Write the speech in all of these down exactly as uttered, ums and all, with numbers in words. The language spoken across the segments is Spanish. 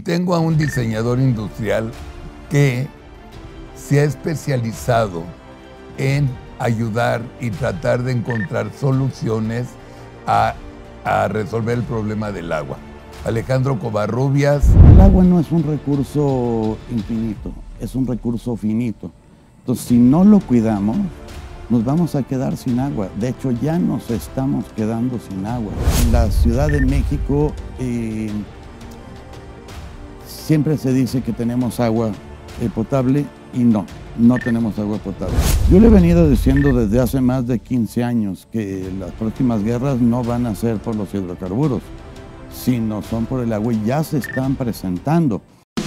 Tengo a un diseñador industrial que se ha especializado en ayudar y tratar de encontrar soluciones a, a resolver el problema del agua. Alejandro Covarrubias. El agua no es un recurso infinito, es un recurso finito. Entonces, si no lo cuidamos, nos vamos a quedar sin agua. De hecho, ya nos estamos quedando sin agua. En la Ciudad de México eh, siempre se dice que tenemos agua eh, potable y no, no tenemos agua potable. Yo le he venido diciendo desde hace más de quince años que las próximas guerras no van a ser por los hidrocarburos, sino son por el agua y ya se están presentando.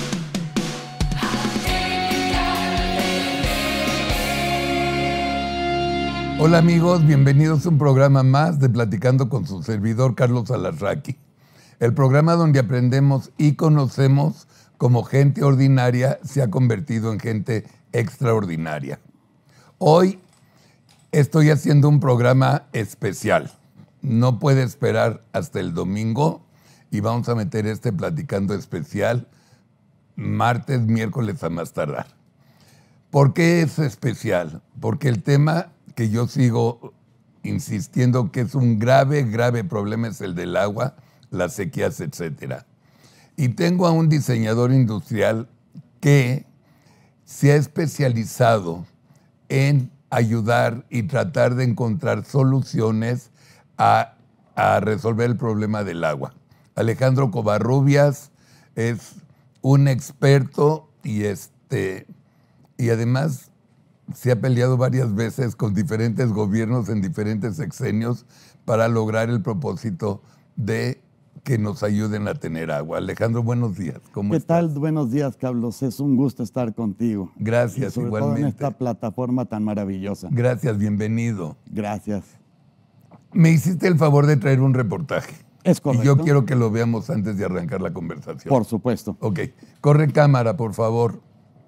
Hola amigos, bienvenidos a un programa más de Platicando con su servidor Carlos Alarraqui. El programa donde aprendemos y conocemos cómo gente ordinaria se ha convertido en gente extraordinaria. Hoy estoy haciendo un programa especial. No puede esperar hasta el domingo y vamos a meter este Platicando especial martes, miércoles a más tardar. ¿Por qué es especial? Porque el tema que yo sigo insistiendo que es un grave, grave problema es el del agua, las sequías, etcétera. Y tengo a un diseñador industrial que se ha especializado en ayudar y tratar de encontrar soluciones a, a resolver el problema del agua. Alejandro Covarrubias es un experto y, este, y además se ha peleado varias veces con diferentes gobiernos en diferentes sexenios para lograr el propósito de que nos ayuden a tener agua. Alejandro, buenos días. ¿Cómo ¿Qué estás? tal? Buenos días, Carlos. Es un gusto estar contigo. Gracias, y sobre igualmente. todo en esta plataforma tan maravillosa. Gracias, bienvenido. Gracias. Me hiciste el favor de traer un reportaje. Es correcto. Y yo quiero que lo veamos antes de arrancar la conversación. Por supuesto. Ok. Corre cámara, por favor.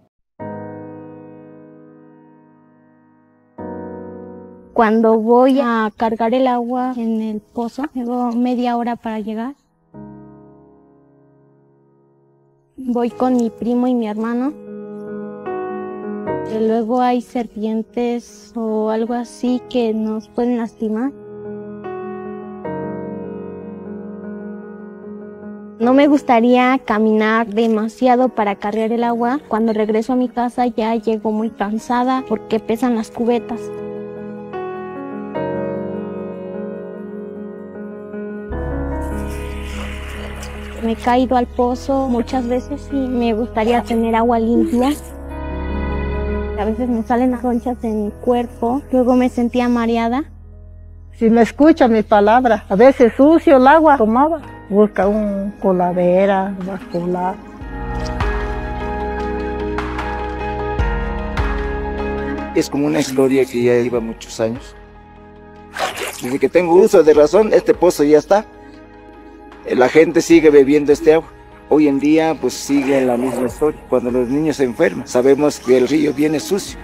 Cuando voy a cargar el agua en el pozo, llevo media hora para llegar. Voy con mi primo y mi hermano. Y luego hay serpientes o algo así que nos pueden lastimar. No me gustaría caminar demasiado para cargar el agua. Cuando regreso a mi casa ya llego muy cansada porque pesan las cubetas. Me he caído al pozo muchas veces y me gustaría tener agua limpia. A veces me salen ronchas en mi cuerpo, luego me sentía mareada. Si me escucha mi palabra, a veces sucio el agua tomaba. Busca un coladera, vascular. Es como una historia que ya lleva muchos años. Desde que tengo uso de razón, este pozo ya está. La gente sigue bebiendo este agua. Hoy en día pues sigue la misma historia. Cuando los niños se enferman, sabemos que el río viene sucio.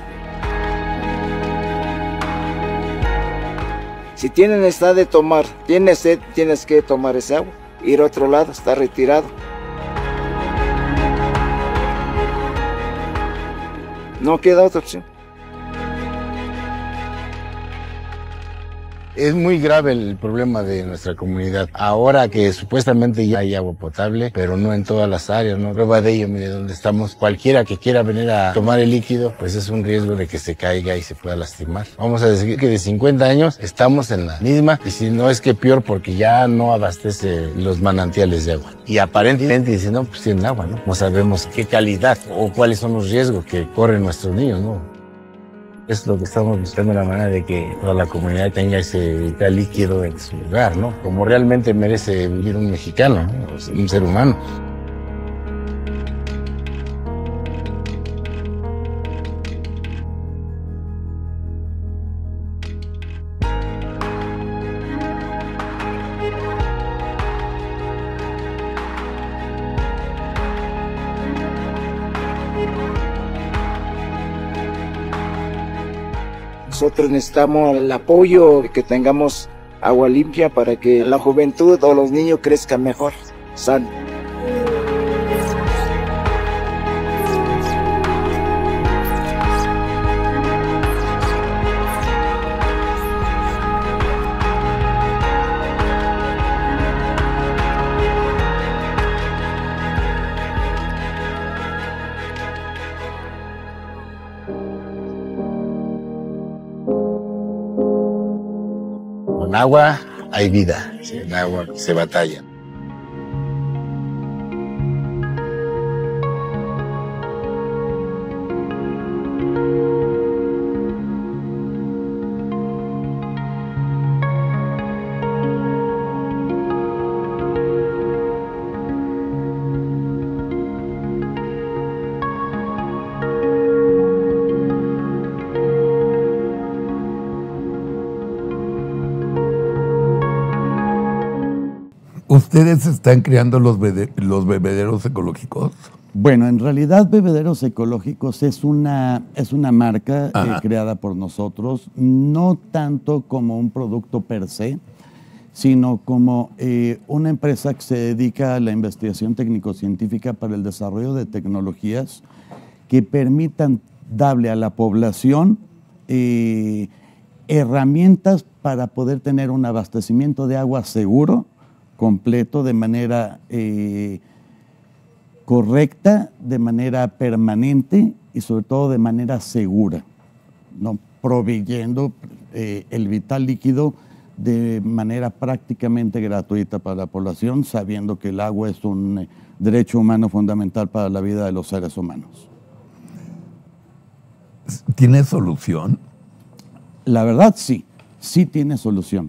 Si tienes necesidad de tomar, tienes sed, tienes que tomar ese agua. Ir a otro lado, está retirado. No queda otra opción. Es muy grave el problema de nuestra comunidad. Ahora que supuestamente ya hay agua potable, pero no en todas las áreas, ¿no? Prueba de ello, mire, donde estamos, cualquiera que quiera venir a tomar el líquido, pues es un riesgo de que se caiga y se pueda lastimar. Vamos a decir que de cincuenta años estamos en la misma, y si no es que peor, porque ya no abastece los manantiales de agua. Y aparentemente dicen, no, pues tienen agua, ¿no? No sabemos qué calidad o cuáles son los riesgos que corren nuestros niños, ¿no? Es lo que estamos buscando, la manera de que toda la comunidad tenga ese líquido en su lugar, ¿no? Como realmente merece vivir un mexicano, ¿no? Un ser humano. Nosotros necesitamos el apoyo de que tengamos agua limpia para que la juventud o los niños crezcan mejor, sanos. Con agua hay vida, sin agua se batalla. ¿Ustedes están creando los, bebe los bebederos ecológicos? Bueno, en realidad Bebederos Ecológicos es una, es una marca eh, creada por nosotros, no tanto como un producto per se, sino como eh, una empresa que se dedica a la investigación técnico-científica para el desarrollo de tecnologías que permitan darle a la población eh, herramientas para poder tener un abastecimiento de agua seguro, completo, de manera eh, correcta, de manera permanente y sobre todo de manera segura, ¿no? Proveyendo eh, el vital líquido de manera prácticamente gratuita para la población, sabiendo que el agua es un eh, derecho humano fundamental para la vida de los seres humanos. ¿Tiene solución? La verdad sí, sí tiene solución.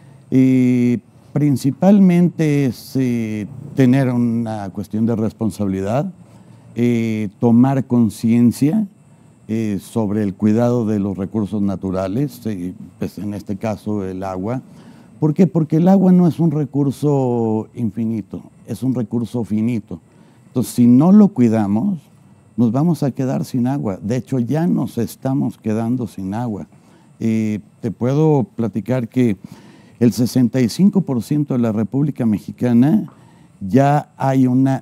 Y principalmente es eh, tener una cuestión de responsabilidad, eh, tomar conciencia eh, sobre el cuidado de los recursos naturales, eh, pues en este caso el agua. ¿Por qué? Porque el agua no es un recurso infinito, es un recurso finito. Entonces, si no lo cuidamos, nos vamos a quedar sin agua. De hecho, ya nos estamos quedando sin agua. Eh, te puedo platicar que el sesenta y cinco por ciento de la República Mexicana ya hay una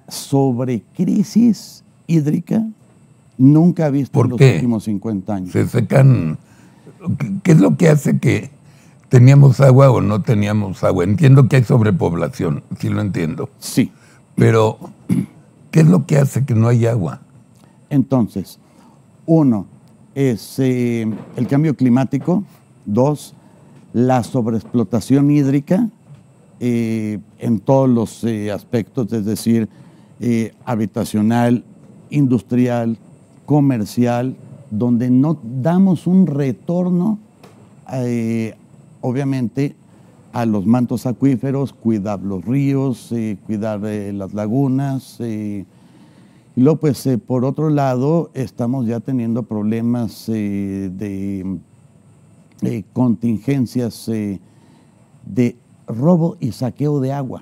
sobrecrisis hídrica nunca vista en los qué? últimos cincuenta años. Se secan. ¿Qué es lo que hace que teníamos agua o no teníamos agua? Entiendo que hay sobrepoblación, sí lo entiendo. Sí. Pero, ¿qué es lo que hace que no haya agua? Entonces, uno es eh, el cambio climático, dos, la sobreexplotación hídrica eh, en todos los eh, aspectos, es decir, eh, habitacional, industrial, comercial, donde no damos un retorno, eh, obviamente, a los mantos acuíferos, cuidar los ríos, eh, cuidar eh, las lagunas. Eh, y luego, pues, eh, por otro lado, estamos ya teniendo problemas eh, de... Eh, contingencias eh, de robo y saqueo de agua.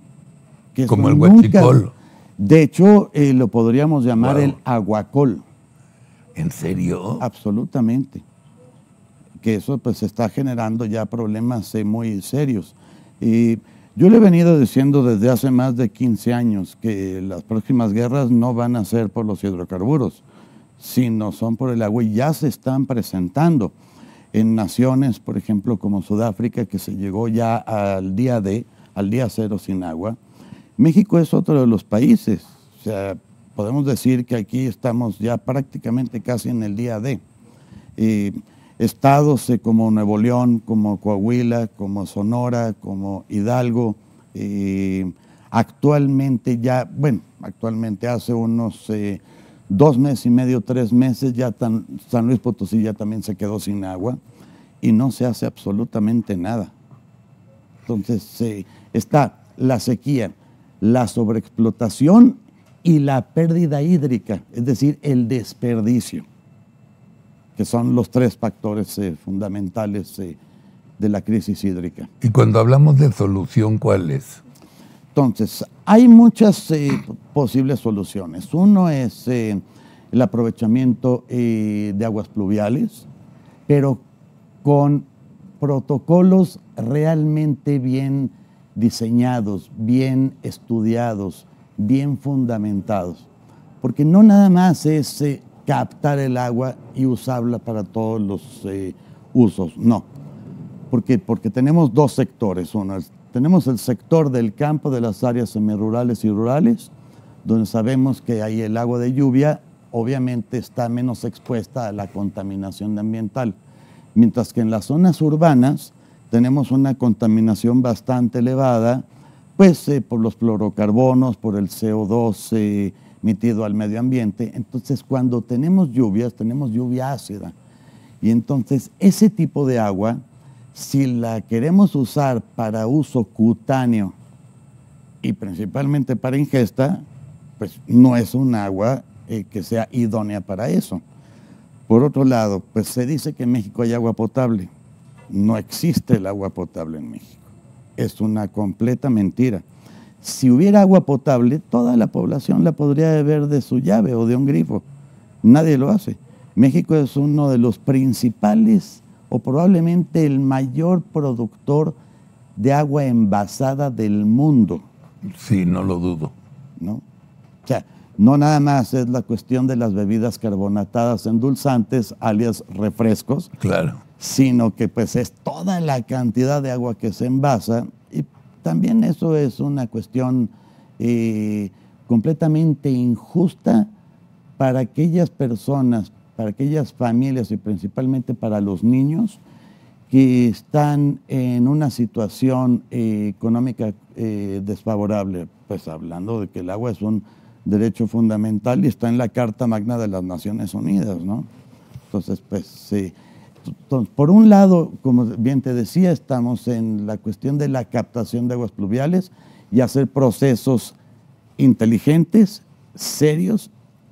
Que Como el nunca, huachicol. De hecho, eh, lo podríamos llamar wow. el aguacol. ¿En serio? Absolutamente. Que eso pues está generando ya problemas eh, muy serios. Y yo le he venido diciendo desde hace más de quince años que las próximas guerras no van a ser por los hidrocarburos, sino son por el agua y ya se están presentando. En naciones, por ejemplo, como Sudáfrica, que se llegó ya al día D, al día cero sin agua. México es otro de los países. O sea, podemos decir que aquí estamos ya prácticamente casi en el día D. Eh, estados eh, como Nuevo León, como Coahuila, como Sonora, como Hidalgo, eh, actualmente ya, bueno, actualmente hace unos... Eh, Dos meses y medio, tres meses, ya tan, San Luis Potosí ya también se quedó sin agua y no se hace absolutamente nada. Entonces eh, está la sequía, la sobreexplotación y la pérdida hídrica, es decir, el desperdicio, que son los tres factores eh, fundamentales eh, de la crisis hídrica. Y cuando hablamos de solución, ¿cuál es? Entonces, hay muchas eh, posibles soluciones. Uno es eh, el aprovechamiento eh, de aguas pluviales, pero con protocolos realmente bien diseñados, bien estudiados, bien fundamentados. Porque no nada más es eh, captar el agua y usarla para todos los eh, usos, no. Porque, porque tenemos dos sectores. Uno es Tenemos el sector del campo, de las áreas semirurales y rurales, donde sabemos que ahí el agua de lluvia obviamente está menos expuesta a la contaminación ambiental. Mientras que en las zonas urbanas tenemos una contaminación bastante elevada, pues eh, por los fluorocarbonos, por el C O dos eh, emitido al medio ambiente. Entonces, cuando tenemos lluvias, tenemos lluvia ácida. Y entonces, ese tipo de agua, si la queremos usar para uso cutáneo y principalmente para ingesta, pues no es un agua eh, que sea idónea para eso. Por otro lado, pues se dice que en México hay agua potable. No existe el agua potable en México. Es una completa mentira. Si hubiera agua potable, toda la población la podría beber de su llave o de un grifo. Nadie lo hace. México es uno de los principales o probablemente el mayor productor de agua envasada del mundo. Sí, no lo dudo. ¿No? O sea, no nada más es la cuestión de las bebidas carbonatadas endulzantes, alias refrescos, claro, sino que pues es toda la cantidad de agua que se envasa, y también eso es una cuestión eh, completamente injusta para aquellas personas, para aquellas familias y principalmente para los niños que están en una situación eh, económica eh, desfavorable, pues hablando de que el agua es un derecho fundamental y está en la Carta Magna de las Naciones Unidas, ¿no? Entonces, pues, sí. Entonces, por un lado, como bien te decía, estamos en la cuestión de la captación de aguas pluviales y hacer procesos inteligentes, serios,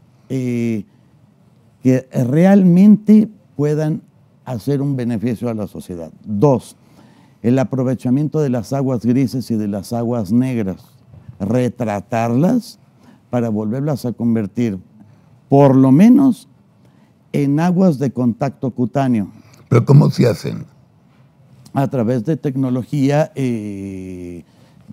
eh, que realmente puedan hacer un beneficio a la sociedad. Dos, el aprovechamiento de las aguas grises y de las aguas negras, retratarlas para volverlas a convertir, por lo menos, en aguas de contacto cutáneo. ¿Pero cómo se hacen? A través de tecnología eh,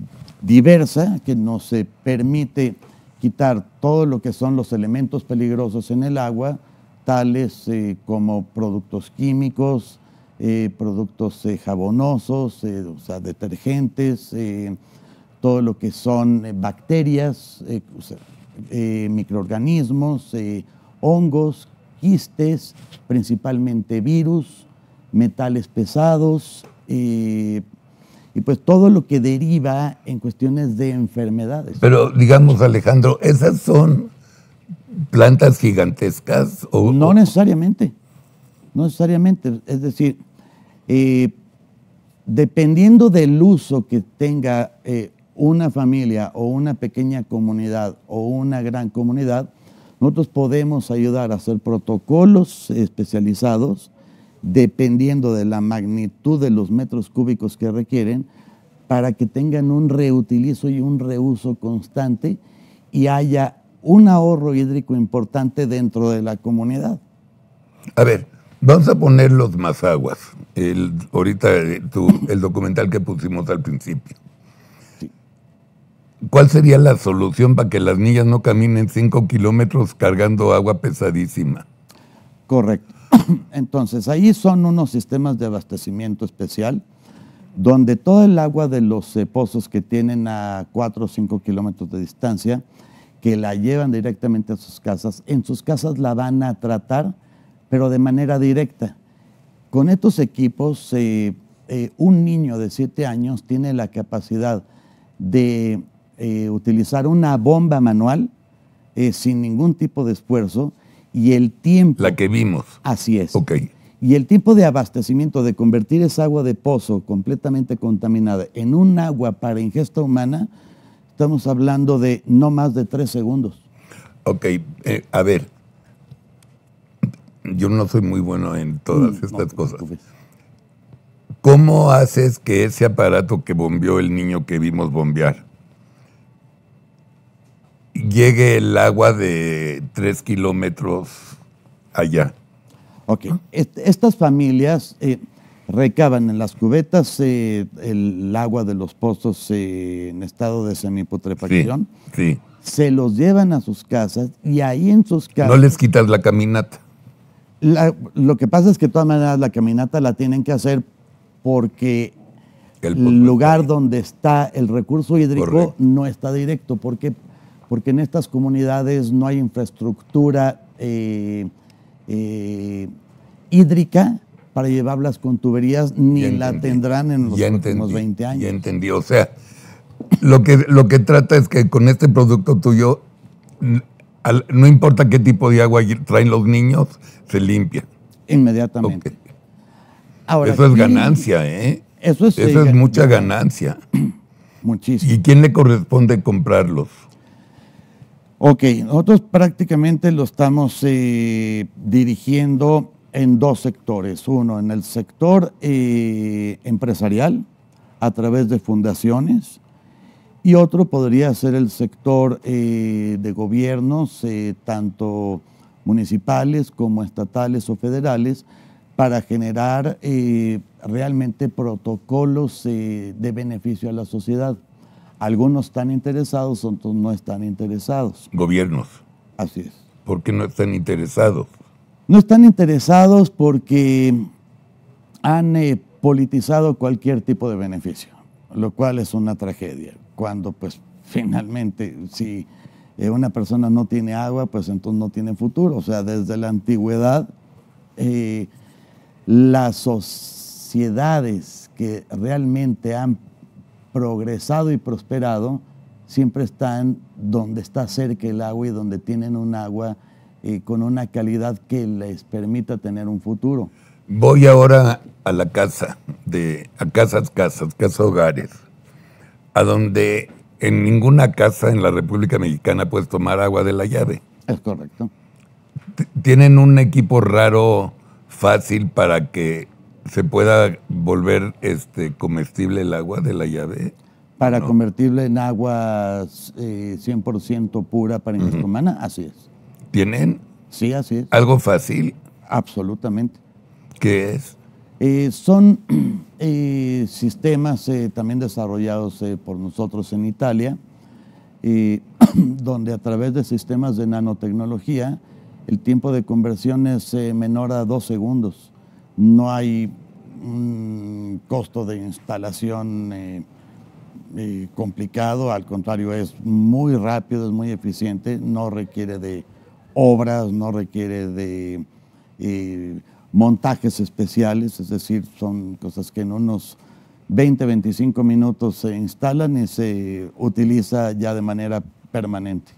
diversa que nos eh, permite quitar todo lo que son los elementos peligrosos en el agua, tales eh, como productos químicos, eh, productos eh, jabonosos, eh, o sea, detergentes, eh, todo lo que son eh, bacterias, eh, o sea, eh, microorganismos, eh, hongos, quistes, principalmente virus, metales pesados, eh, y pues todo lo que deriva en cuestiones de enfermedades. Pero digamos, Alejandro, ¿esas son plantas gigantescas? O, no o... necesariamente, no necesariamente. Es decir, eh, dependiendo del uso que tenga eh, una familia o una pequeña comunidad o una gran comunidad, nosotros podemos ayudar a hacer protocolos especializados dependiendo de la magnitud de los metros cúbicos que requieren para que tengan un reutilizo y un reuso constante y haya un ahorro hídrico importante dentro de la comunidad. A ver, vamos a poner los Mazaguas, el, ahorita tu, el documental que pusimos al principio. Sí. ¿Cuál sería la solución para que las niñas no caminen cinco kilómetros cargando agua pesadísima? Correcto. Entonces, ahí son unos sistemas de abastecimiento especial, donde todo el agua de los eh, pozos que tienen a cuatro o cinco kilómetros de distancia, que la llevan directamente a sus casas, en sus casas la van a tratar, pero de manera directa. Con estos equipos, eh, eh, un niño de siete años tiene la capacidad de eh, utilizar una bomba manual eh, sin ningún tipo de esfuerzo, y el tiempo... La que vimos. Así es. Ok. Y el tiempo de abastecimiento, de convertir esa agua de pozo completamente contaminada en un agua para ingesta humana, estamos hablando de no más de tres segundos. Ok, eh, a ver, yo no soy muy bueno en todas Mm, estas no, cosas. no, no. ¿Cómo haces que ese aparato que bombeó el niño que vimos bombear llegue el agua de tres kilómetros allá? Ok, Est estas familias eh, recaban en las cubetas eh, el agua de los pozos eh, en estado de semiputrefacción, Sí, sí. se los llevan a sus casas y ahí en sus casas... No les quitas la caminata. La, lo que pasa es que de todas maneras la caminata la tienen que hacer porque El el, pozo lugar está ahí. donde está el recurso hídrico Correcto. no está directo. ¿Por qué? Porque en estas comunidades no hay infraestructura eh, eh, hídrica para llevarlas con tuberías, ni Ya la entendí. tendrán en los Ya próximos entendí, veinte años. Ya entendí. O sea, lo que, lo que trata es que con este producto tuyo, n- al- no importa qué tipo de agua traen los niños, se limpia. Inmediatamente. Ok. Ahora, Eso es ¿quién- ganancia, ¿eh? Eso es, Eso eh, es mucha ganancia. ganancia. Muchísimo. ¿Y quién le corresponde comprarlos? Ok, nosotros prácticamente lo estamos eh, dirigiendo en dos sectores. Uno, en el sector eh, empresarial, a través de fundaciones, y otro podría ser el sector eh, de gobiernos, eh, tanto municipales como estatales o federales, para generar eh, realmente protocolos eh, de beneficio a la sociedad. Algunos están interesados, otros no están interesados. Gobiernos. Así es. ¿Por qué no están interesados? No están interesados porque han eh, politizado cualquier tipo de beneficio, lo cual es una tragedia. Cuando pues finalmente si eh, una persona no tiene agua, pues entonces no tiene futuro. O sea, desde la antigüedad, eh, las sociedades que realmente han progresado y prosperado siempre están donde está cerca el agua y donde tienen un agua eh, con una calidad que les permita tener un futuro. Voy ahora a la casa, de, a casas, casas, casas hogares, a donde en ninguna casa en la República Mexicana puedes tomar agua de la llave. Es correcto. T- ¿Tienen un equipo raro, fácil para que se pueda volver este, comestible el agua de la llave? Para No. convertirla en agua eh, cien por ciento pura para ingesta humana, así es. ¿Tienen Sí, así es. algo fácil? Absolutamente. ¿Qué es? Eh, son eh, sistemas eh, también desarrollados eh, por nosotros en Italia, eh, donde a través de sistemas de nanotecnología el tiempo de conversión es eh, menor a dos segundos. No hay un costo de instalación eh, eh, complicado, al contrario, es muy rápido, es muy eficiente, no requiere de obras, no requiere de eh, montajes especiales, es decir, son cosas que en unos veinte, veinticinco minutos se instalan y se utiliza ya de manera permanente.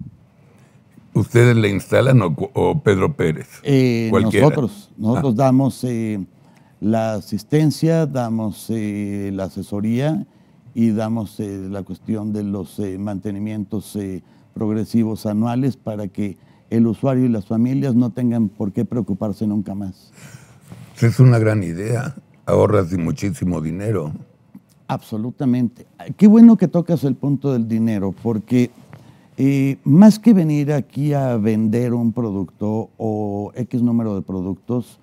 ¿Ustedes le instalan o, cu- o Pedro Pérez? Eh, Cualquiera. nosotros, nosotros Ah. damos eh, la asistencia, damos eh, la asesoría y damos eh, la cuestión de los eh, mantenimientos eh, progresivos anuales para que el usuario y las familias no tengan por qué preocuparse nunca más. Es una gran idea. Ahorras y muchísimo dinero. Absolutamente. Qué bueno que tocas el punto del dinero, porque eh, más que venir aquí a vender un producto o X número de productos,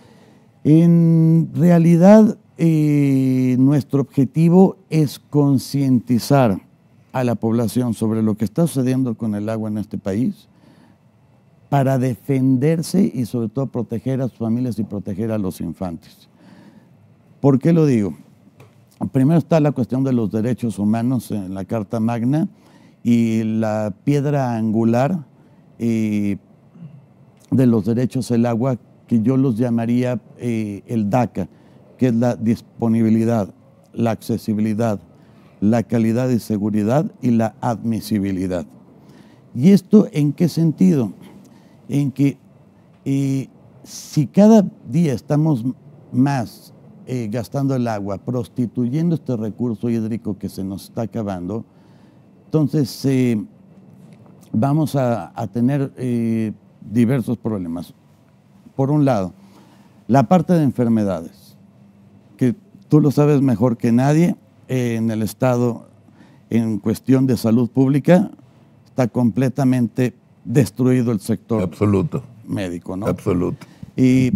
en realidad eh, nuestro objetivo es concientizar a la población sobre lo que está sucediendo con el agua en este país para defenderse y sobre todo proteger a sus familias y proteger a los infantes. ¿Por qué lo digo? Primero está la cuestión de los derechos humanos en la Carta Magna y la piedra angular eh, de los derechos del agua, que yo los llamaría eh, el DACA, que es la disponibilidad, la accesibilidad, la calidad y seguridad y la admisibilidad. ¿Y esto en qué sentido? En que eh, si cada día estamos más eh, gastando el agua, prostituyendo este recurso hídrico que se nos está acabando, entonces eh, vamos a, a tener eh, diversos problemas. Por un lado, la parte de enfermedades, que tú lo sabes mejor que nadie, eh, en el Estado, en cuestión de salud pública, está completamente destruido el sector Absoluto. médico, ¿no? Absoluto. Y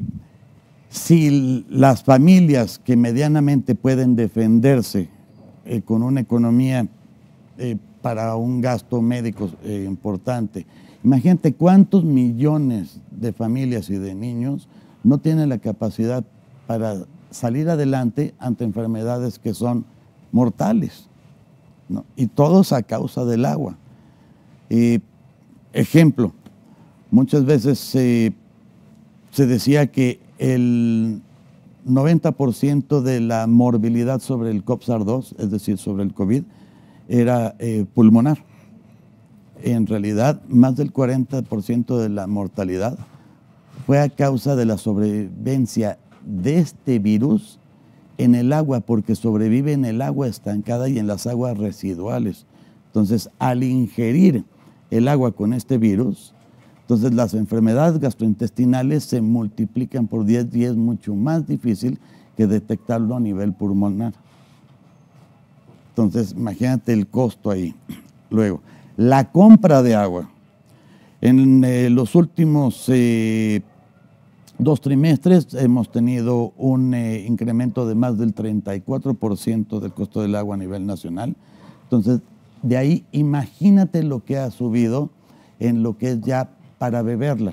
si las familias que medianamente pueden defenderse eh, con una economía eh, para un gasto médico eh, importante, imagínate cuántos millones de familias y de niños no tienen la capacidad para salir adelante ante enfermedades que son mortales, ¿no? Y todos a causa del agua. Eh, ejemplo, muchas veces eh, se decía que el noventa por ciento de la morbilidad sobre el COP-SAR dos, es decir, sobre el COVID, era eh, pulmonar. En realidad, más del cuarenta por ciento de la mortalidad fue a causa de la sobrevivencia de este virus en el agua, porque sobrevive en el agua estancada y en las aguas residuales. Entonces, al ingerir el agua con este virus, entonces las enfermedades gastrointestinales se multiplican por diez y es mucho más difícil que detectarlo a nivel pulmonar. Entonces, imagínate el costo ahí. Luego, la compra de agua. En eh, los últimos eh, dos trimestres hemos tenido un eh, incremento de más del treinta y cuatro por ciento del costo del agua a nivel nacional. Entonces, de ahí imagínate lo que ha subido en lo que es ya para beberla.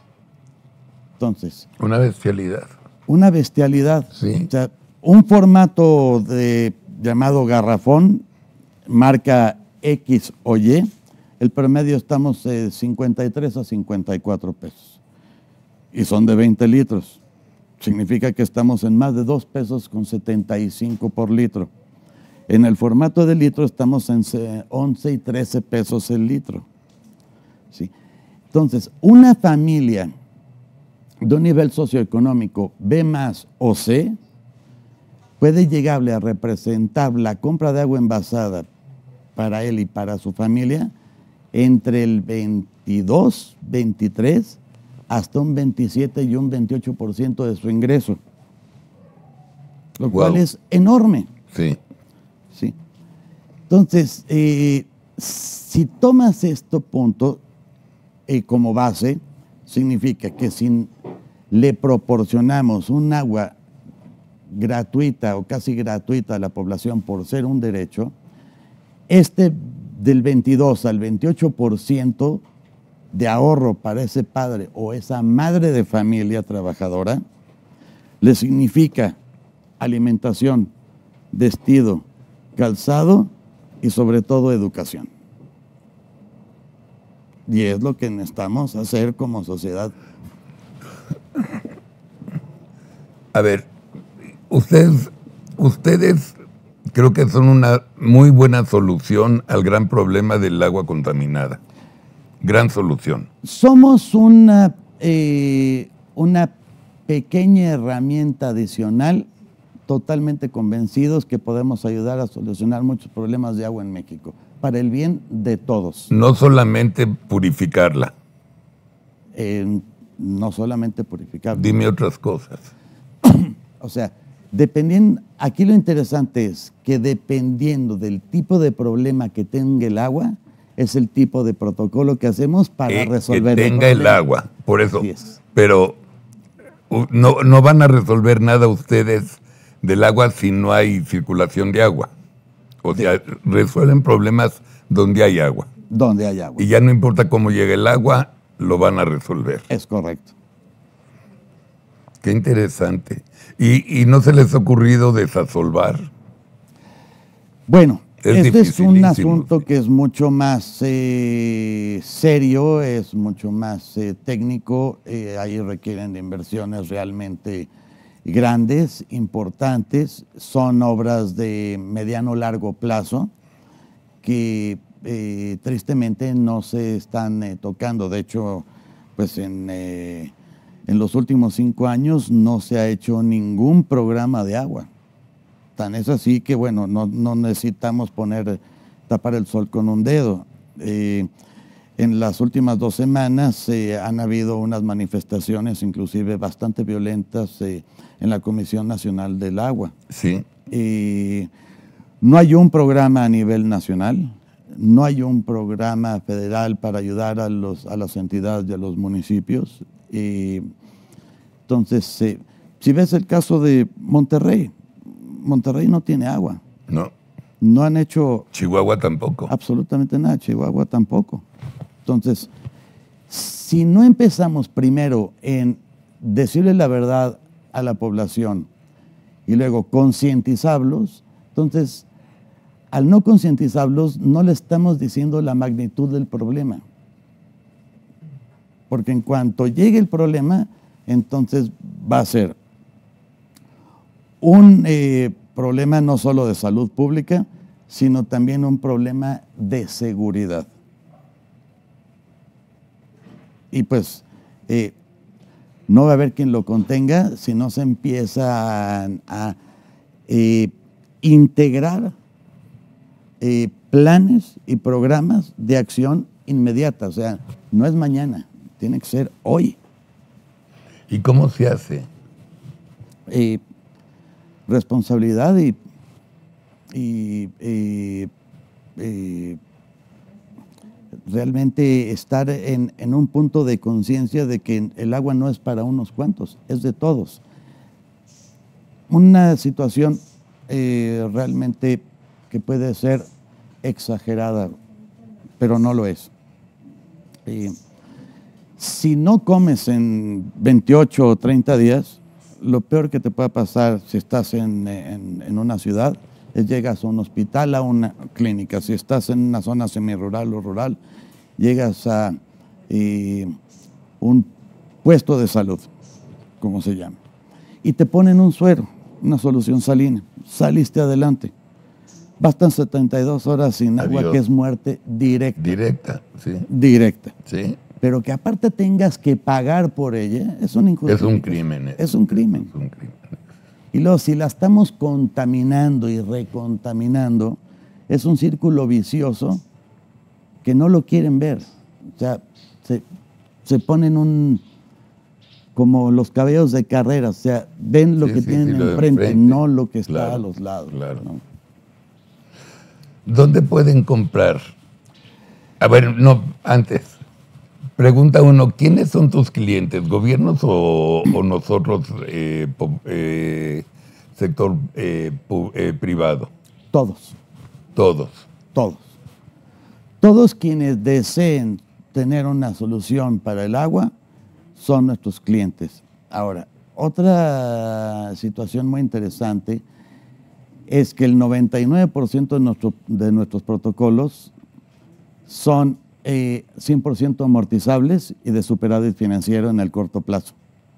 Entonces. Una bestialidad. Una bestialidad. Sí. O sea, un formato de, llamado garrafón, marca X o Y, el promedio estamos de cincuenta y tres a cincuenta y cuatro pesos. Y son de veinte litros. Significa que estamos en más de dos pesos con setenta y cinco por litro. En el formato de litro estamos en once y trece pesos el litro. ¿Sí? Entonces, una familia de un nivel socioeconómico B más o C puede llegarle a representar la compra de agua envasada para él y para su familia entre el veintidós, veintitrés hasta un veintisiete y un veintiocho por ciento de su ingreso, lo wow. cual es enorme. Sí. ¿Sí? Entonces, eh, si tomas este punto eh, como base, significa que si le proporcionamos un agua gratuita o casi gratuita a la población por ser un derecho, este del veintidós al veintiocho por ciento de ahorro para ese padre o esa madre de familia trabajadora le significa alimentación, vestido, calzado y sobre todo educación. Y es lo que necesitamos hacer como sociedad. A ver, ustedes, ustedes creo que son una muy buena solución al gran problema del agua contaminada. Gran solución. Somos una, eh, una pequeña herramienta adicional, totalmente convencidos que podemos ayudar a solucionar muchos problemas de agua en México, para el bien de todos. No solamente purificarla. Eh, no solamente purificarla. Dime otras cosas. O sea, dependiendo, aquí lo interesante es que dependiendo del tipo de problema que tenga el agua, es el tipo de protocolo que hacemos para eh, resolver que tenga el, el agua, por eso. Yes. Pero no, no van a resolver nada ustedes del agua si no hay circulación de agua. O sea, sí. resuelven problemas donde hay agua. Donde hay agua. Y ya no importa cómo llegue el agua, lo van a resolver. Es correcto. Qué interesante. ¿Y, y no se les ha ocurrido desasolvar? Bueno, es este es un asunto que es mucho más eh, serio, es mucho más eh, técnico. Eh, ahí requieren de inversiones realmente grandes, importantes. Son obras de mediano largo plazo que eh, tristemente no se están eh, tocando. De hecho, pues en, eh, en los últimos cinco años no se ha hecho ningún programa de agua. Tan es así que, bueno, no, no necesitamos poner, tapar el sol con un dedo. Eh, en las últimas dos semanas eh, han habido unas manifestaciones, inclusive bastante violentas, eh, en la Comisión Nacional del Agua. Sí. Eh, no hay un programa a nivel nacional, no hay un programa federal para ayudar a, los, a las entidades y a los municipios. Eh, entonces, eh, si ves el caso de Monterrey, Monterrey no tiene agua. No. No han hecho... Chihuahua tampoco. Absolutamente nada, Chihuahua tampoco. Entonces, si no empezamos primero en decirle la verdad a la población y luego concientizarlos, entonces, al no concientizarlos, no le estamos diciendo la magnitud del problema. Porque en cuanto llegue el problema, entonces va a ser un eh, problema no solo de salud pública, sino también un problema de seguridad. Y pues eh, no va a haber quien lo contenga si no se empieza a, a eh, integrar eh, planes y programas de acción inmediata. O sea, no es mañana, tiene que ser hoy. ¿Y cómo se hace? Eh, responsabilidad y, y eh, eh, realmente estar en, en un punto de conciencia de que el agua no es para unos cuantos, es de todos. Una situación eh, realmente que puede ser exagerada, pero no lo es. Eh, si no comes en veintiocho o treinta días, lo peor que te puede pasar si estás en, en, en una ciudad es llegas a un hospital, a una clínica. Si estás en una zona semirural o rural, llegas a eh, un puesto de salud, como se llama, y te ponen un suero, una solución salina. Saliste adelante. Bastan setenta y dos horas sin agua, Adiós. Que es muerte directa. Directa, sí. Directa. Sí. Pero que aparte tengas que pagar por ella, es una injusticia. Es un crimen. Es un crimen. Es un crimen. Y luego, si la estamos contaminando y recontaminando, es un círculo vicioso que no lo quieren ver. O sea, se, se ponen un... como los cabellos de carrera, o sea, ven lo Sí, que sí, tienen sí, lo de enfrente, enfrente. no lo que está Claro, a los lados. claro. ¿no? ¿Dónde pueden comprar? A ver, no, antes. Pregunta uno, ¿quiénes son tus clientes? ¿Gobiernos o, o nosotros, eh, po- eh, sector eh, pu- eh, privado? Todos, Todos. todos. Todos quienes deseen tener una solución para el agua son nuestros clientes. Ahora, otra situación muy interesante es que el noventa y nueve por ciento de, nuestro, de nuestros protocolos son eh, cien por ciento amortizables y de superávit financiero en el corto plazo.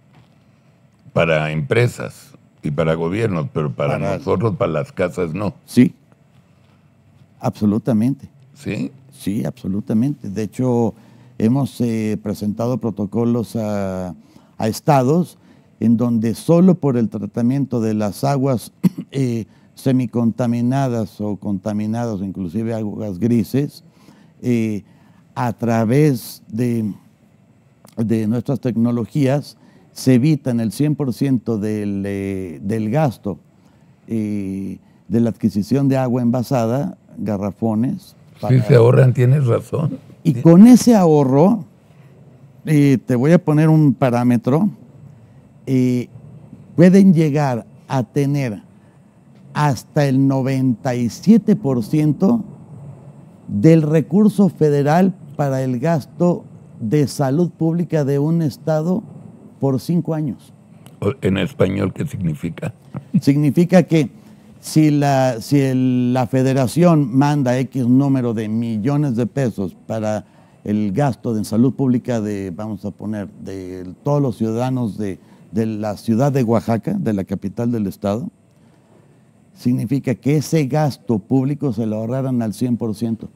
Para empresas y para gobiernos, pero para, Para- nosotros, para las casas, no. Sí, absolutamente. ¿Sí? Sí, absolutamente. De hecho, hemos eh, presentado protocolos a, a estados en donde solo por el tratamiento de las aguas eh, semicontaminadas o contaminadas, o inclusive aguas grises, eh, a través de, de nuestras tecnologías, se evitan el cien por ciento del, eh, del gasto eh, de la adquisición de agua envasada, garrafones. Sí, para- se ahorran, tienes razón. y con ese ahorro, eh, te voy a poner un parámetro, eh, pueden llegar a tener hasta el noventa y siete por ciento del recurso federal para el gasto de salud pública de un estado por cinco años. O- En español, ¿qué significa? Significa que si la, si el- la federación manda X número de millones de pesos para el gasto de salud pública de, vamos a poner, de todos los ciudadanos de, de la ciudad de Oaxaca, de la capital del estado, significa que ese gasto público se lo ahorraran al cien por ciento.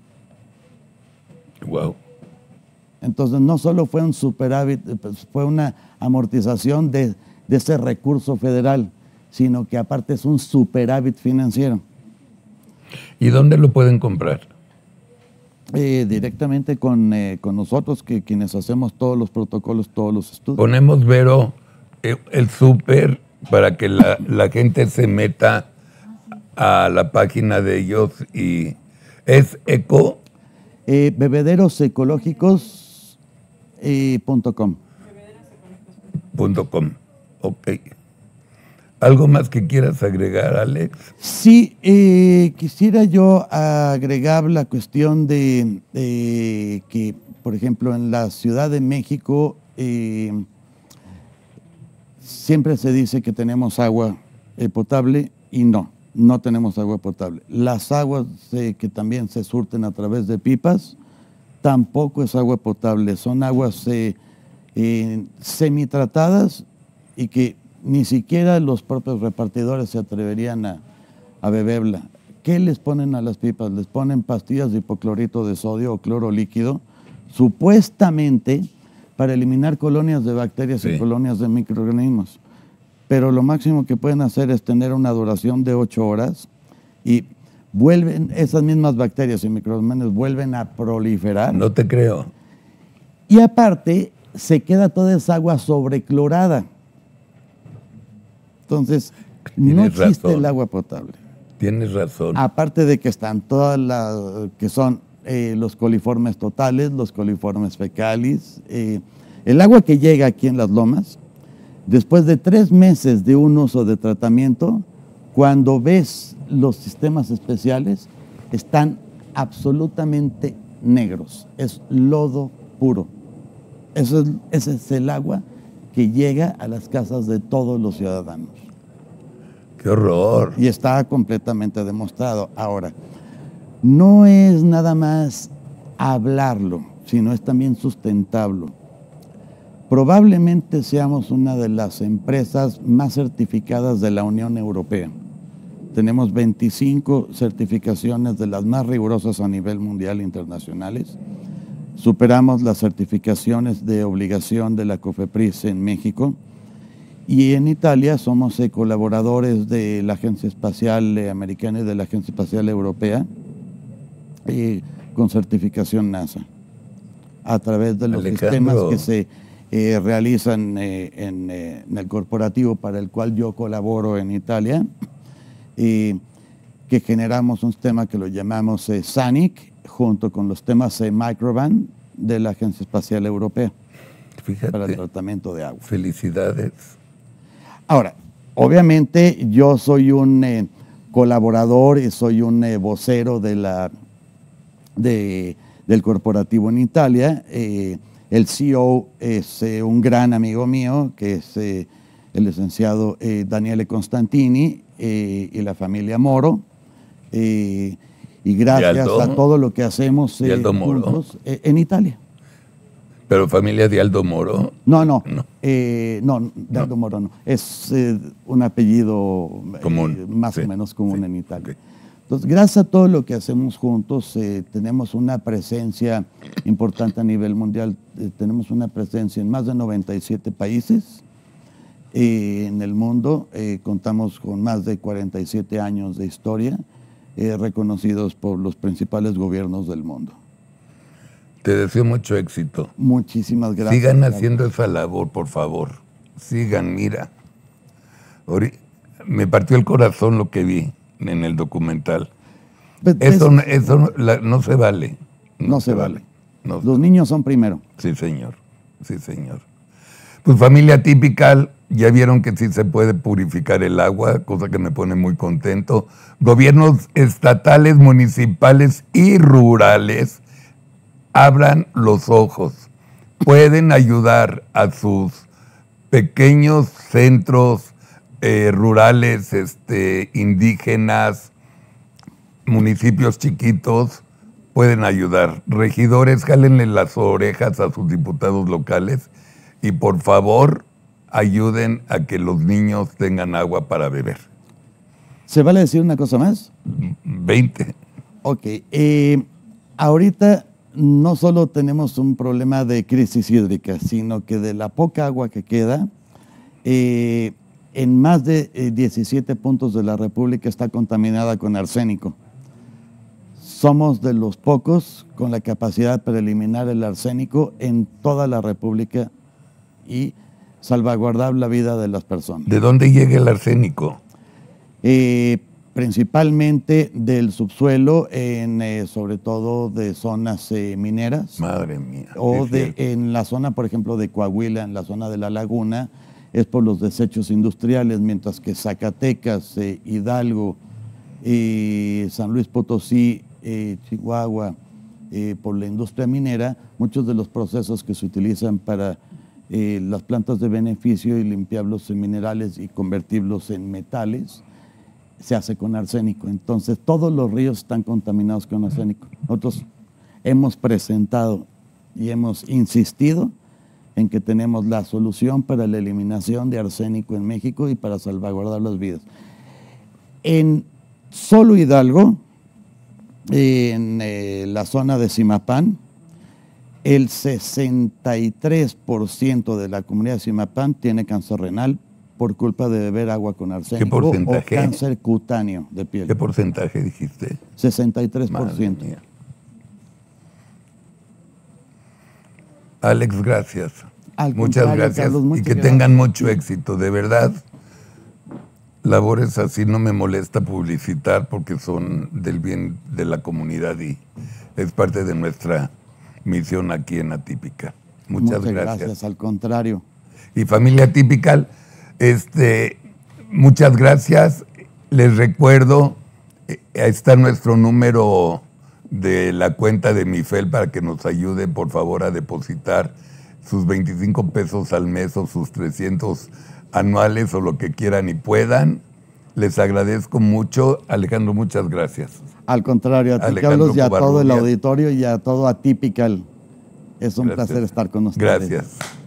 Wow. Entonces no solo fue un superávit, pues, fue una amortización de, de ese recurso federal, sino que aparte es un superávit financiero. ¿Y dónde lo pueden comprar? Eh, directamente con, eh, con nosotros, que quienes hacemos todos los protocolos, todos los estudios. Ponemos, Vero, eh, el súper para que la, la gente se meta a la página de ellos y es eco Eh, bebederos ecológicos punto com. punto com. Ok. ¿Algo más que quieras agregar, Alex? Sí, eh, quisiera yo agregar la cuestión de, de que, por ejemplo, en la Ciudad de México eh, siempre se dice que tenemos agua eh, potable y no, no tenemos agua potable. Las aguas eh, que también se surten a través de pipas tampoco es agua potable, son aguas eh, eh, semitratadas y que ni siquiera los propios repartidores se atreverían a, a beberla. ¿Qué les ponen a las pipas? Les ponen pastillas de hipoclorito de sodio o cloro líquido, supuestamente para eliminar colonias de bacterias sí. y colonias de microorganismos. Pero lo máximo que pueden hacer es tener una duración de ocho horas y vuelven, esas mismas bacterias y microorganismos vuelven a proliferar. No te creo. Y aparte, se queda toda esa agua sobreclorada. Entonces, no existe razón. el agua potable. Tienes razón. Aparte de que están todas las, que son eh, los coliformes totales, los coliformes fecalis. Eh, el agua que llega aquí en las lomas, después de tres meses de un uso de tratamiento, cuando ves los sistemas especiales, están absolutamente negros. Es lodo puro. Eso es, ese es el agua que llega a las casas de todos los ciudadanos. ¡Qué horror! Y está completamente demostrado. Ahora, no es nada más hablarlo, sino es también sustentarlo. Probablemente seamos una de las empresas más certificadas de la Unión Europea. Tenemos veinticinco certificaciones de las más rigurosas a nivel mundial e internacionales. Superamos las certificaciones de obligación de la COFEPRIS en México. Y en Italia somos eh, colaboradores de la Agencia Espacial eh, Americana y de la Agencia Espacial Europea eh, con certificación NASA, a través de los Alejandro. sistemas que se eh, realizan eh, en, eh, en el corporativo para el cual yo colaboro en Italia, eh, que generamos un sistema que lo llamamos eh, SANIC, junto con los temas eh, Microban de la Agencia Espacial Europea. Fíjate, para el tratamiento de agua. Felicidades. Ahora, obviamente yo soy un eh, colaborador y soy un eh, vocero de la, de, del corporativo en Italia. Eh, el C E O es eh, un gran amigo mío, que es eh, el licenciado eh, Daniele Constantini eh, y la familia Moro. Eh, y gracias a todo lo que hacemos eh, juntos eh, en Italia. ¿Pero familia de Aldo Moro? No, no, no, eh, no de Aldo no. Moro no. Es eh, un apellido común, eh, más sí, o menos común sí, en Italia. Okay. Entonces, gracias a todo lo que hacemos juntos, eh, tenemos una presencia importante a nivel mundial. Eh, tenemos una presencia en más de noventa y siete países eh, en el mundo. Eh, contamos con más de cuarenta y siete años de historia, eh, reconocidos por los principales gobiernos del mundo. Te deseo mucho éxito. Muchísimas gracias. Sigan haciendo esa labor, por favor. Sigan, mira. Me partió el corazón lo que vi en el documental. Pues, eso es, eso no, la, no se vale. No, no se, se vale. vale. No Los se niños son primero. Sí, señor. Sí, señor. Pues familia típica, ya vieron que sí se puede purificar el agua, cosa que me pone muy contento. Gobiernos estatales, municipales y rurales, abran los ojos. Pueden ayudar a sus pequeños centros eh, rurales, este, indígenas, municipios chiquitos, pueden ayudar. Regidores, jálenle las orejas a sus diputados locales y por favor ayuden a que los niños tengan agua para beber. ¿Se vale decir una cosa más? veinte. Ok. Eh, ahorita no solo tenemos un problema de crisis hídrica, sino que de la poca agua que queda, eh, en más de eh, diecisiete puntos de la República está contaminada con arsénico. Somos de los pocos con la capacidad para eliminar el arsénico en toda la República y salvaguardar la vida de las personas. ¿De dónde llega el arsénico? Eh, principalmente del subsuelo, en, eh, sobre todo de zonas eh, mineras. Madre mía. O de, en la zona, por ejemplo, de Coahuila, en la zona de La Laguna, es por los desechos industriales, mientras que Zacatecas, eh, Hidalgo, eh, San Luis Potosí, eh, Chihuahua, eh, por la industria minera, muchos de los procesos que se utilizan para eh, las plantas de beneficio y limpiarlos en minerales y convertirlos en metales, se hace con arsénico. Entonces todos los ríos están contaminados con arsénico. Nosotros hemos presentado y hemos insistido en que tenemos la solución para la eliminación de arsénico en México y para salvaguardar las vidas. En solo Hidalgo, en eh, la zona de Zimapán, el sesenta y tres por ciento de la comunidad de Zimapán tiene cáncer renal por culpa de beber agua con arsénico. ¿Qué porcentaje? O cáncer cutáneo de piel. ¿Qué porcentaje dijiste? sesenta y tres por ciento. Madre mía. Alex, gracias. Al Muchas contrario, gracias. Carlos, y muchas que gracias. tengan mucho éxito. De verdad, labores así no me molesta publicitar porque son del bien de la comunidad y es parte de nuestra misión aquí en Atípica. Muchas, Muchas gracias. gracias, al contrario. Y familia Atípica, este, muchas gracias. Les recuerdo, eh, ahí está nuestro número de la cuenta de Mifel para que nos ayude, por favor, a depositar sus veinticinco pesos al mes o sus trescientos anuales o lo que quieran y puedan. Les agradezco mucho. Alejandro, muchas gracias. Al contrario, a ti, Alejandro Carlos, y a todo el Covarrubias. auditorio y a todo Atypical. Es un Gracias. placer estar con ustedes. Gracias.